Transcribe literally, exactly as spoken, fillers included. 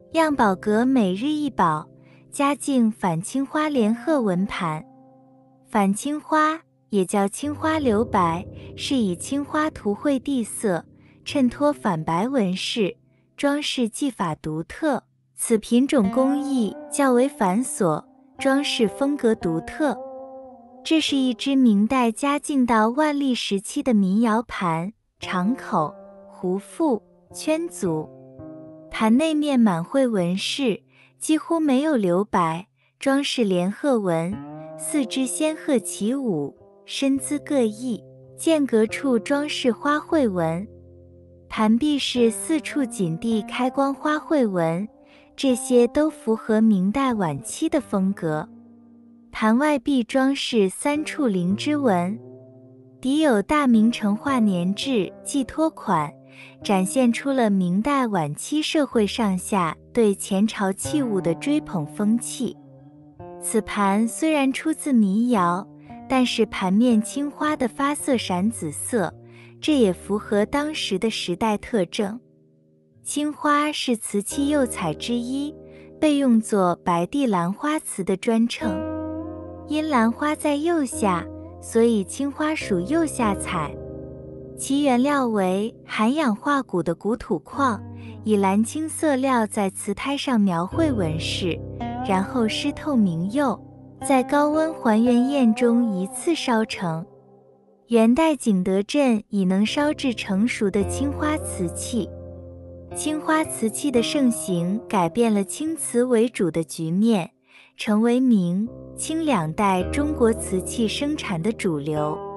样宝阁每日一宝，嘉靖反青花连鹤纹盘。反青花也叫青花留白，是以青花涂绘地色，衬托反白纹饰，装饰技法独特。此品种工艺较为繁琐，装饰风格独特。这是一只明代嘉靖到万历时期的民窑盘，长口、弧腹、圈足。盘内面满绘纹饰，几乎没有留白，装饰连鹤纹，四只仙鹤起舞，身姿各异，间隔处装饰花卉纹。盘壁是四处紧地开光花卉纹，这些都符合明代晚期的风格。盘外壁装饰三处灵芝纹，底有大明成化年制寄托款，展现出了明代晚期社会上下对前朝器物的追捧风气。此盘虽然出自民窑，但是盘面青花的发色闪紫色，这也符合当时的时代特征。青花是瓷器釉彩之一，被用作白地兰花瓷的专称。因兰花在釉下，所以青花属釉下彩。其原料为含氧化钴的钴土矿，以蓝青色料在瓷胎上描绘纹饰，然后湿透明釉，在高温还原焰中一次烧成。元代景德镇已能烧制成熟的青花瓷器。青花瓷器的盛行改变了青瓷为主的局面，成为明、清两代中国瓷器生产的主流。